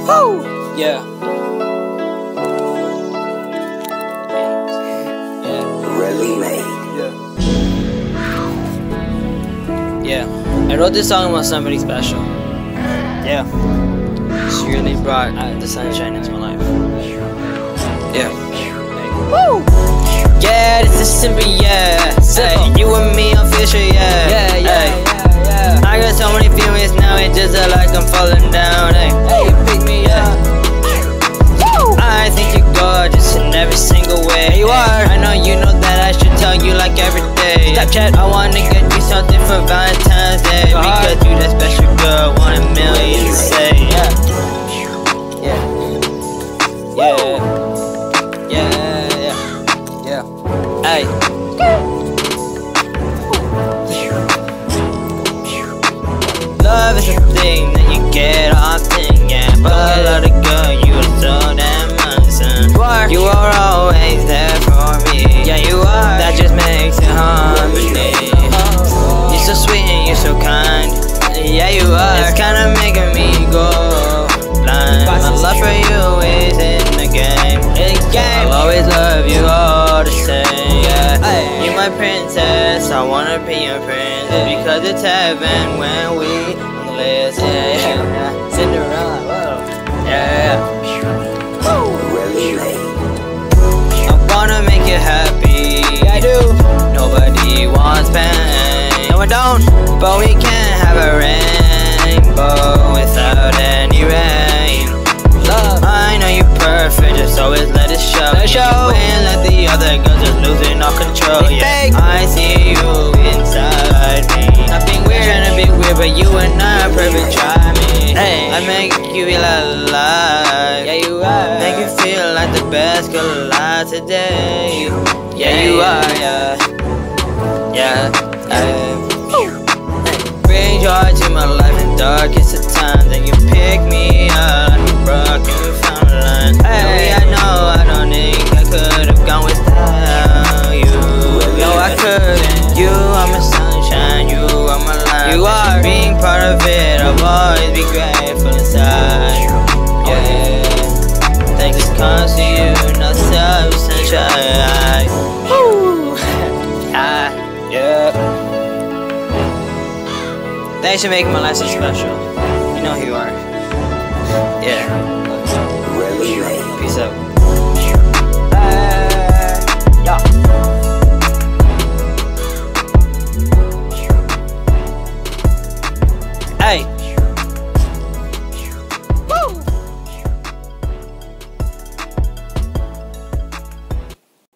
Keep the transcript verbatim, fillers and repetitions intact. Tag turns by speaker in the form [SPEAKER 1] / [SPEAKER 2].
[SPEAKER 1] Woo! Yeah. Yeah.
[SPEAKER 2] Really made.
[SPEAKER 1] Yeah. I wrote this song about somebody special. Yeah. She really brought uh, the sunshine into my life. Yeah. Woo! Yeah, this is simple, yeah. Simple. Ay, you and me official, yeah. Yeah, yeah, ay. yeah, yeah. I got so many feelings now, it just uh, like I'm falling down. Ay. Hey, you pick me up. Woo! I think you're gorgeous in every single way. You are. I know you know that I should tell you like every day. Snapchat, I wanna get you something for Valentine's Day. Because you that special girl, one in a million to say. Yeah. Yeah. Yeah. Yeah. Yeah. Yeah. Hey. Love is a thing that you get often, yeah. But I love the girl, you are so damn awesome. You are always there for me. Yeah, you are. That just makes it harmony. You're so sweet and you're so kind. Yeah, you are. It's kinda making me go blind. My love for you is in the game. In the game. I'll always love you all the same. Yeah. You're my princess. I wanna be your prince. Because it's heaven when we on the list. Yeah, yeah, yeah. Cinderella. Whoa. Yeah, yeah.
[SPEAKER 2] Really made.
[SPEAKER 1] I wanna make you happy. I do. Nobody wants pain. No, I don't. But we can't have a rainbow without any rain. Love. I know you're perfect, just always let it show. Let it show. And let the other girls just losing all control. Yeah. I see you inside me. Nothing weird, trying to be weird, but you and I are perfect. Try me. Hey, I make you feel alive. Yeah, you are. Make you feel like the best girl alive today. Yeah, you are. Yeah, yeah. Hey. Bring joy to my life in darkest of times, and you pick me up like a broken fountain line. Hey, I know I don't think I could have gone without you. No, I couldn't. You are my sunshine, you are my life. You are. Being part of it, I'll always be grateful inside. Yeah, thanks comes to you, not self sunshine. Woo! Ah, yeah. Thanks for making my life so special. You know who you are. Yeah.
[SPEAKER 2] Really made.
[SPEAKER 1] Peace out. Hey. Yeah. Hey.